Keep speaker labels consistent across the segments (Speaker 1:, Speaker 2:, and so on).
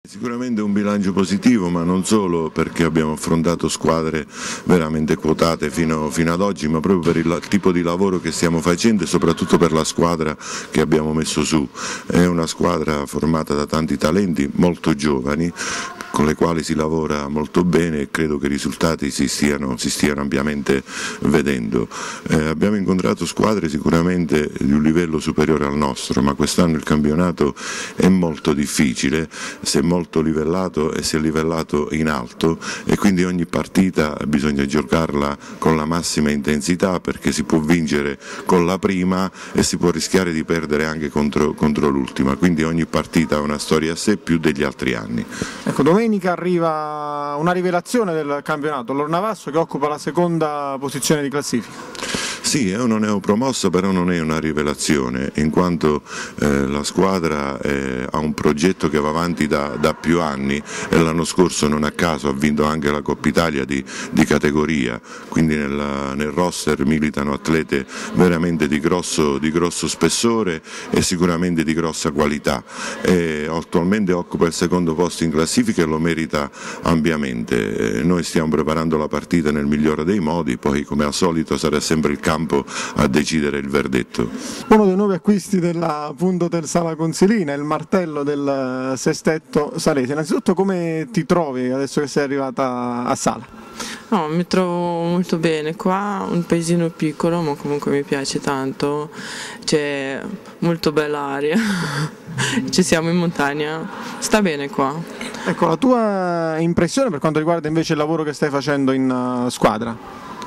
Speaker 1: Sicuramente un bilancio positivo, ma non solo perché abbiamo affrontato squadre veramente quotate fino ad oggi, ma proprio per il tipo di lavoro che stiamo facendo e soprattutto per la squadra che abbiamo messo su. È una squadra formata da tanti talenti molto giovani, con le quali si lavora molto bene e credo che i risultati si stiano ampiamente vedendo. Abbiamo incontrato squadre sicuramente di un livello superiore al nostro, ma quest'anno il campionato è molto difficile, si è molto livellato e si è livellato in alto e quindi ogni partita bisogna giocarla con la massima intensità perché si può vincere con la prima e si può rischiare di perdere anche contro l'ultima, quindi ogni partita ha una storia a sé più degli altri anni.
Speaker 2: Ecco, domenica arriva una rivelazione del campionato, l'Ornavasso che occupa la seconda posizione di classifica.
Speaker 1: Sì, è una neopromossa, però non è una rivelazione, in quanto la squadra ha un progetto che va avanti da più anni e l'anno scorso non a caso ha vinto anche la Coppa Italia di categoria, quindi nel roster militano atlete veramente di grosso spessore e sicuramente di grossa qualità. Attualmente occupa il secondo posto in classifica e lo merita ampiamente. Noi stiamo preparando la partita nel migliore dei modi, poi come al solito sarà sempre il campo a decidere il verdetto.
Speaker 2: Uno dei nuovi acquisti della Punto del Sala Consilina, il martello del Sestetto Salese. Innanzitutto come ti trovi adesso che sei arrivata a Sala?
Speaker 3: No, mi trovo molto bene qua, un paesino piccolo ma comunque mi piace tanto, c'è molto bella aria, ci siamo in montagna, sta bene qua.
Speaker 2: Ecco, la tua impressione per quanto riguarda invece il lavoro che stai facendo in squadra?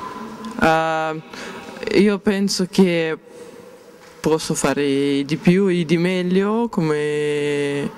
Speaker 3: Io penso che posso fare di più e di meglio come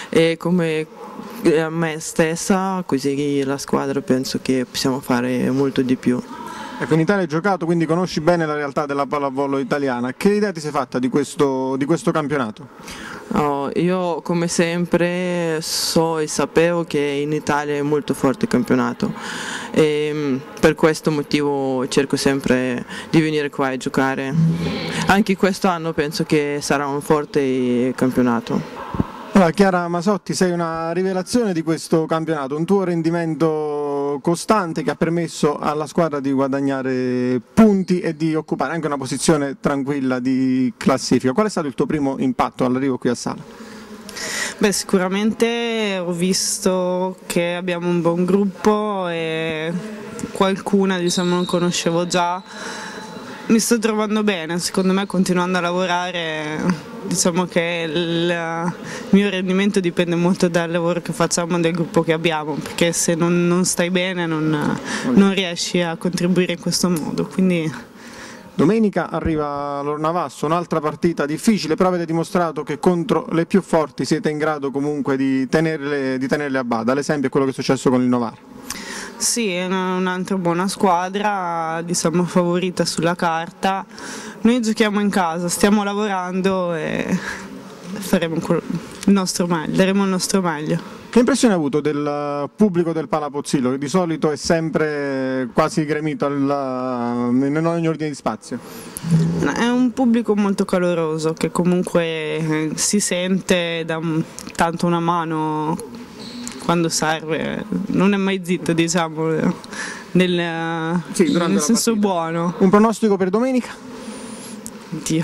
Speaker 3: a me stessa, così la squadra penso che possiamo fare molto di più.
Speaker 2: Ecco, in Italia hai giocato, quindi conosci bene la realtà della pallavolo italiana. Che idea ti sei fatta di questo campionato?
Speaker 3: No, io come sempre so e sapevo che in Italia è molto forte il campionato e per questo motivo cerco sempre di venire qua e giocare. Anche quest'anno penso che sarà un forte campionato.
Speaker 2: Allora, Chiara Masotti, sei una rivelazione di questo campionato, un tuo rendimento costante che ha permesso alla squadra di guadagnare punti e di occupare anche una posizione tranquilla di classifica. Qual è stato il tuo primo impatto all'arrivo qui a Sala?
Speaker 4: Beh, sicuramente ho visto che abbiamo un buon gruppo e qualcuna non conoscevo già. Mi sto trovando bene, secondo me continuando a lavorare, diciamo che il mio rendimento dipende molto dal lavoro che facciamo e del gruppo che abbiamo, perché se non stai bene non riesci a contribuire in questo modo. Quindi...
Speaker 2: Domenica arriva l'Ornavasso, un'altra partita difficile, però avete dimostrato che contro le più forti siete in grado comunque di tenerle a bada, l'esempio è quello che è successo con il Novara.
Speaker 4: Sì, è un'altra buona squadra, diciamo favorita sulla carta. Noi giochiamo in casa, stiamo lavorando e faremo il nostro meglio, daremo il nostro meglio.
Speaker 2: Che impressione hai avuto del pubblico del Palapozzillo, che di solito è sempre quasi gremito in ogni ordine di spazio?
Speaker 4: È un pubblico molto caloroso che comunque si sente, dà tanto una mano quando serve, non è mai zitto, diciamo, nel senso buono.
Speaker 2: Un pronostico per domenica?
Speaker 4: Dio.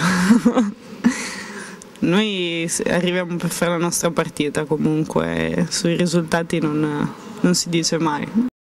Speaker 4: Noi arriviamo per fare la nostra partita, comunque sui risultati non si dice mai.